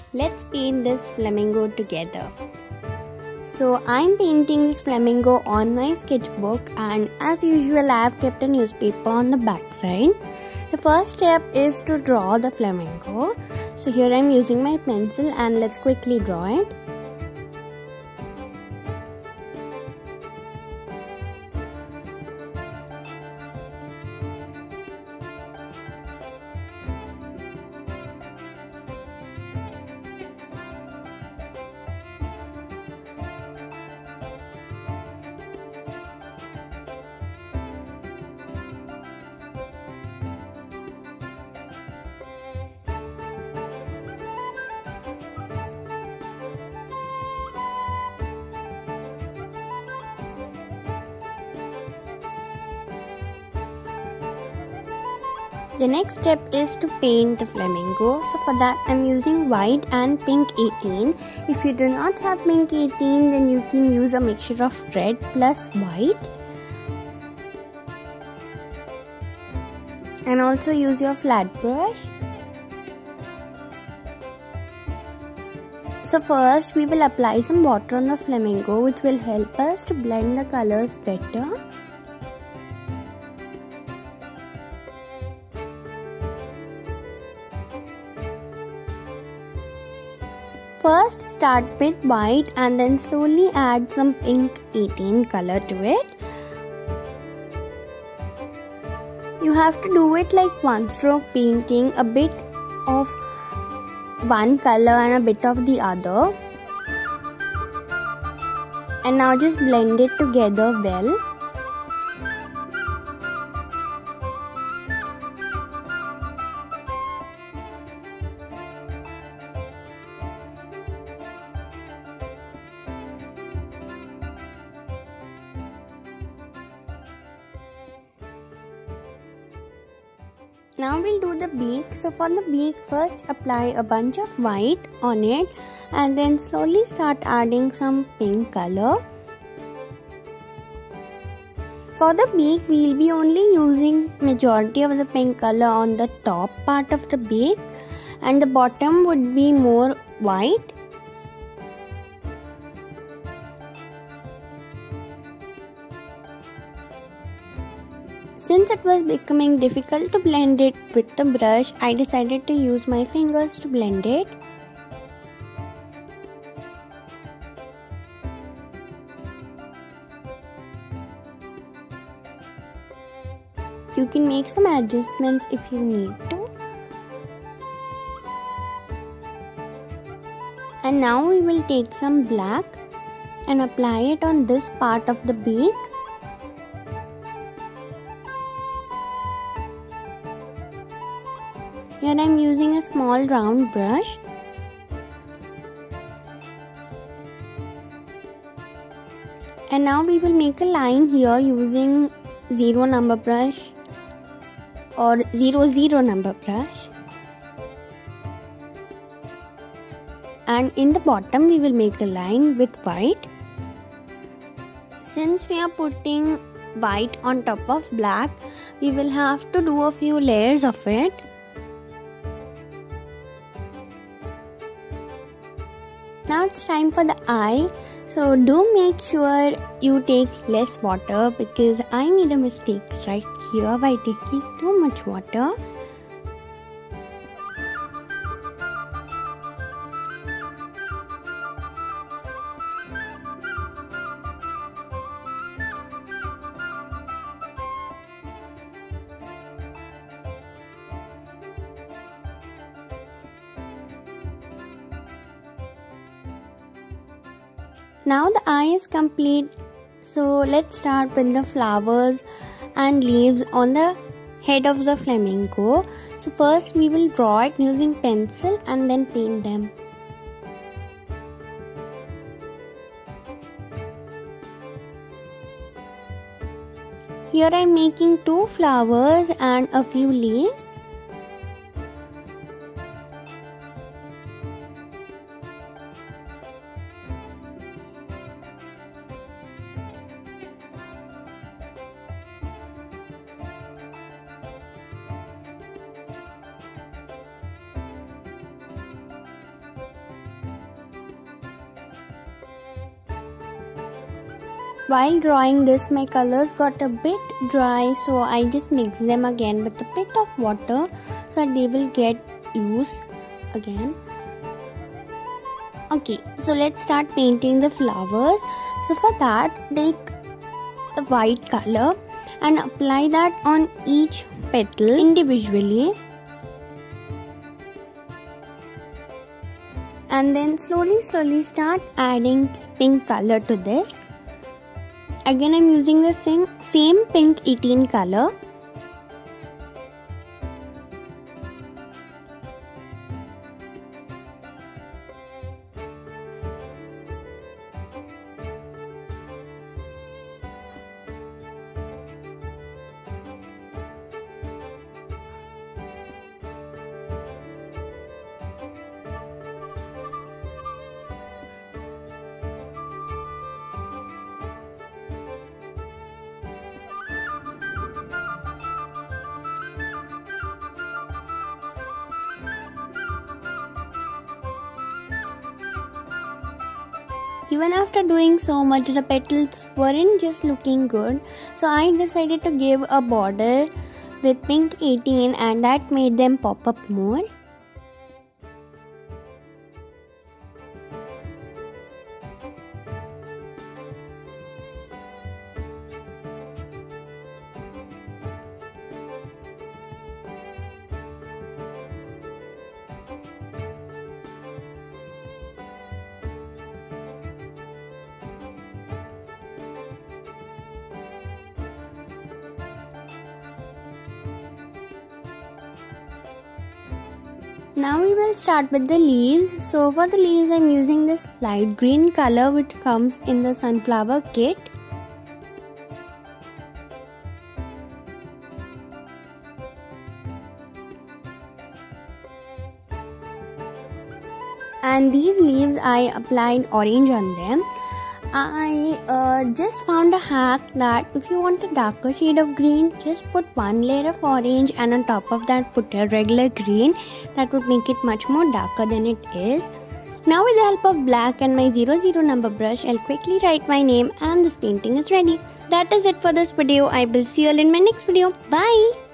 Let's paint this flamingo together. So I'm painting this flamingo on my sketchbook, and as usual I have kept a newspaper on the back side. The first step is to draw the flamingo. So here I'm using my pencil and let's quickly draw it. The next step is to paint the flamingo. So for that I'm using white and pink 18. If you do not have pink 18, then you can use a mixture of red plus white. And also use your flat brush. So first we will apply some water on the flamingo, which will help us to blend the colors better. First start with white and then slowly add some pink 18 color to it. You have to do it like one stroke painting, a bit of one color and a bit of the other. And now just blend it together well. Now we'll do the beak. So for the beak, first apply a bunch of white on it and then slowly start adding some pink color. For the beak, we'll be only using majority of the pink color on the top part of the beak, and the bottom would be more white. Since it was becoming difficult to blend it with the brush, I decided to use my fingers to blend it. You can make some adjustments if you need to. And now we will take some black and apply it on this part of the beak. Here I am using a small round brush. And now we will make a line here using 0 number brush or 00 number brush. And in the bottom we will make a line with white. Since we are putting white on top of black, we will have to do a few layers of it. Now it's time for the eye. So do make sure you take less water because I made a mistake right here by taking too much water. Now the eye is complete, so let's start with the flowers and leaves on the head of the flamingo. So first we will draw it using pencil and then paint them. Here I am making 2 flowers and a few leaves. While drawing this, my colors got a bit dry, so I just mix them again with a bit of water so they will get loose again. Okay, so let's start painting the flowers. So for that, take the white color and apply that on each petal individually. And then slowly start adding pink color to this. Again, I'm using the same pink 18 color. Even after doing so much, the petals weren't just looking good, so I decided to give a border with pink 18 and that made them pop up more. Now we will start with the leaves. So for the leaves, I'm using this light green color which comes in the sunflower kit. And these leaves I applied orange on them. I just found a hack that if you want a darker shade of green, just put one layer of orange and on top of that put a regular green. That would make it much more darker than it is. Now with the help of black and my 00 number brush, I'll quickly write my name and this painting is ready. That is it for this video. I will see you all in my next video. Bye!